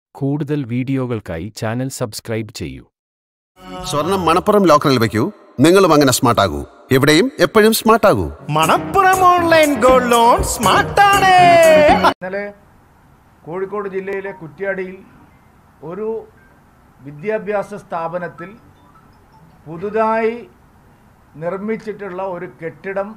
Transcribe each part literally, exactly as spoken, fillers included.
കൂടുതൽ വീഡിയോകൾക്കായി channel subscribe ചെയ്യൂ. സ്വർണം മണപ്പുറം ലോക്കറിൽ വെക്കൂ, നിങ്ങളും അങ്ങനെ സ്മാർട്ട് ആകൂ. എവിടെയും എപ്പോഴും സ്മാർട്ട് ആകൂ. മണപ്പുറം ഓൺലൈൻ ഗോൾഡ് ലോൺ സ്മാർട്ടാണ്. ഇന്നലെ കോഴിക്കോട് ജില്ലയിലെ കുറ്റ്യാടിയിൽ ഒരു വിദ്യാഭ്യാസ സ്ഥാപനത്തിൽ പുതുതായി നിർമ്മിച്ചിട്ടുള്ള ഒരു കെട്ടിടം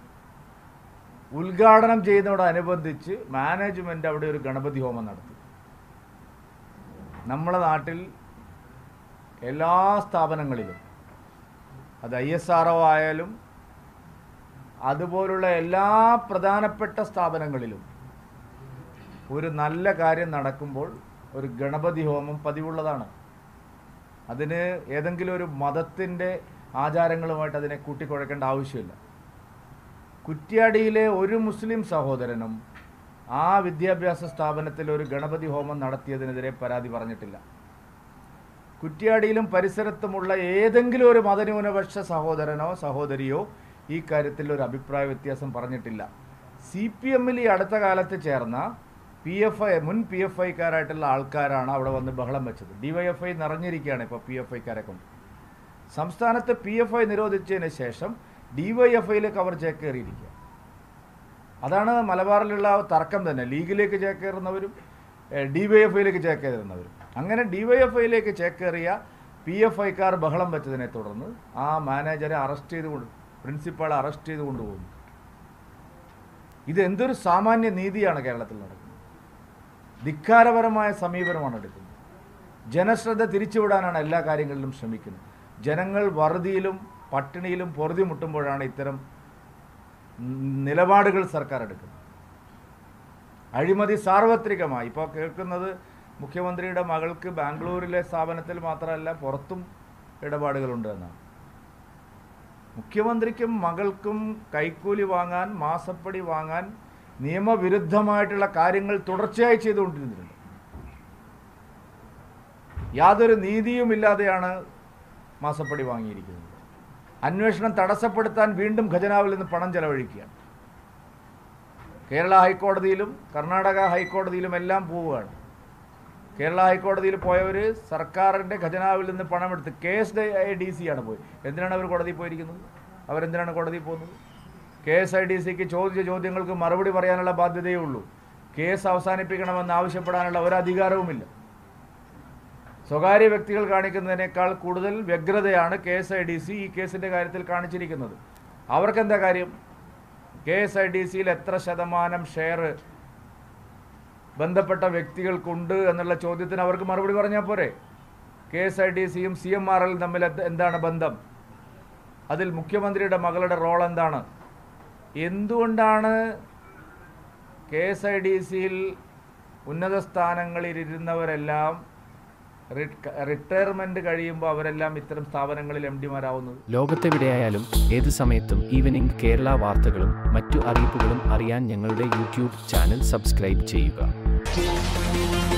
ഉദ്ഘാടനം ചെയ്യുന്നതോടനുബന്ധിച്ച് മാനേജ്മെൻറ്റ് അവിടെ ഒരു ഗണപതി ഹോമം നടത്തി. നമ്മുടെ നാട്ടിൽ എല്ലാ സ്ഥാപനങ്ങളിലും, അത് ഐ എസ് ആർ ഒ ആയാലും അതുപോലുള്ള എല്ലാ പ്രധാനപ്പെട്ട സ്ഥാപനങ്ങളിലും ഒരു നല്ല കാര്യം നടക്കുമ്പോൾ ഒരു ഗണപതി ഹോമം പതിവുള്ളതാണ്. അതിന് ഏതെങ്കിലും ഒരു മതത്തിൻ്റെ ആചാരങ്ങളുമായിട്ട് അതിനെ കൂട്ടിക്കുഴക്കേണ്ട ആവശ്യമില്ല. കുറ്റ്യാടിയിലെ ഒരു മുസ്ലിം സഹോദരനും ആ വിദ്യാഭ്യാസ സ്ഥാപനത്തിൽ ഒരു ഗണപതി ഹോമം നടത്തിയതിനെതിരെ പരാതി പറഞ്ഞിട്ടില്ല. കുറ്റ്യാടിയിലും പരിസരത്തുമുള്ള ഏതെങ്കിലും ഒരു മതന്യൂനപക്ഷ സഹോദരനോ സഹോദരിയോ ഈ കാര്യത്തിൽ ഒരു അഭിപ്രായ വ്യത്യാസം പറഞ്ഞിട്ടില്ല. സി പി എമ്മിൽ ഈ അടുത്ത കാലത്ത് ചേർന്ന പി എഫ് ഐ മുൻ പി എഫ് ഐക്കാരായിട്ടുള്ള ആൾക്കാരാണ് അവിടെ വന്ന് ബഹളം വെച്ചത്. ഡി വൈ എഫ് ഐ നിറഞ്ഞിരിക്കുകയാണ് ഇപ്പോൾ പി എഫ് ഐക്കാരെ കൊണ്ട്. സംസ്ഥാനത്ത് പി എഫ് ഐ നിരോധിച്ചതിന് ശേഷം ഡി വൈ എഫ് ഐയിലേക്ക് അവർ ചേക്കേറിയിരിക്കുക. അതാണ് മലബാറിലുള്ള തർക്കം തന്നെ. ലീഗിലേക്ക് ചേക്കേറുന്നവരും ഡി വൈ എഫ് ഐയിലേക്ക് ചേക്കേറുന്നവരും. അങ്ങനെ ഡി വൈ എഫ് ഐയിലേക്ക് ചേക്കേറിയ പി എഫ് ഐക്കാർ ബഹളം വെച്ചതിനെ തുടർന്ന് ആ മാനേജറെ അറസ്റ്റ് ചെയ്തുകൊണ്ട് പ്രിൻസിപ്പാളെ അറസ്റ്റ് ചെയ്ത് കൊണ്ടുപോകുന്നു. ഇത് എന്തൊരു സാമാന്യ നീതിയാണ് കേരളത്തിൽ നടക്കുന്നത്. ധിക്കാരപരമായ സമീപനമാണ് എടുക്കുന്നത്. ജനശ്രദ്ധ തിരിച്ചുവിടാനാണ് എല്ലാ കാര്യങ്ങളിലും ശ്രമിക്കുന്നത്. ജനങ്ങൾ വറുതിയിലും പട്ടിണിയിലും പൊറുതി മുട്ടുമ്പോഴാണ് ഇത്തരം നിലപാടുകൾ സർക്കാർ എടുക്കുന്നത്. അഴിമതി സാർവത്രികമായി ഇപ്പോൾ കേൾക്കുന്നത് മുഖ്യമന്ത്രിയുടെ മകൾക്ക് ബാംഗ്ലൂരിലെ സ്ഥാപനത്തിൽ മാത്രമല്ല പുറത്തും ഇടപാടുകളുണ്ട് എന്നാണ്. മുഖ്യമന്ത്രിക്കും മകൾക്കും കൈക്കൂലി വാങ്ങാൻ, മാസപ്പടി വാങ്ങാൻ നിയമവിരുദ്ധമായിട്ടുള്ള കാര്യങ്ങൾ തുടർച്ചയായി ചെയ്തുകൊണ്ടിരുന്നിട്ടുണ്ട്. യാതൊരു നീതിയുമില്ലാതെയാണ് മാസപ്പടി വാങ്ങിയിരിക്കുന്നത്. അന്വേഷണം തടസ്സപ്പെടുത്താൻ വീണ്ടും ഖജനാവിൽ നിന്ന് പണം ചെലവഴിക്കുകയാണ്. കേരള ഹൈക്കോടതിയിലും കർണാടക ഹൈക്കോടതിയിലും എല്ലാം പോവുകയാണ്. കേരള ഹൈക്കോടതിയിൽ പോയവർ സർക്കാരിൻ്റെ ഖജനാവിൽ നിന്ന് പണമെടുത്ത് K S I D C ആണ് പോയി. എന്തിനാണ് അവർ കോടതിയിൽ പോയിരിക്കുന്നത്? അവരെന്തിനാണ് കോടതിയിൽ പോകുന്നത്? കെ എസ് ഐ ഡി സിക്ക് ചോദിച്ച ചോദ്യങ്ങൾക്ക് മറുപടി പറയാനുള്ള ബാധ്യതയേ ഉള്ളൂ. കേസ് അവസാനിപ്പിക്കണമെന്ന് ആവശ്യപ്പെടാനുള്ള ഒരധികാരവുമില്ല. സ്വകാര്യ വ്യക്തികൾ കാണിക്കുന്നതിനേക്കാൾ കൂടുതൽ വ്യഗ്രതയാണ് K S I D C ഈ കേസിൻ്റെ കാര്യത്തിൽ കാണിച്ചിരിക്കുന്നത്. അവർക്കെന്താ കാര്യം? കെ എസ് ഐ ഡി സിയിൽ എത്ര ശതമാനം ഷെയർ ബന്ധപ്പെട്ട വ്യക്തികൾക്കുണ്ട് എന്നുള്ള ചോദ്യത്തിന് അവർക്ക് മറുപടി പറഞ്ഞാൽ പോരെ? കെ എസ് ഐ ഡി സിയും സി എം ആർ എല്ലും തമ്മിൽ എന്താണ് ബന്ധം? അതിൽ മുഖ്യമന്ത്രിയുടെ മകളുടെ റോൾ എന്താണ്? എന്തുകൊണ്ടാണ് കെ എസ് ഐ ഡി സിയിൽ ഉന്നത സ്ഥാനങ്ങളിലിരുന്നവരെല്ലാം റിട്ടയർമെന്റ് കഴിയുമ്പോൾ അവരെല്ലാം ഇത്തരം സ്ഥാപനങ്ങളിൽ എം ഡിമാരാവുന്നത്? ലോകത്തെവിടെയായാലും ഏത് സമയത്തും ഈവനിംഗ് കേരള വാർത്തകളും മറ്റു അറിയിപ്പുകളും അറിയാൻ ഞങ്ങളുടെ യൂട്യൂബ് ചാനൽ സബ്സ്ക്രൈബ് ചെയ്യുക.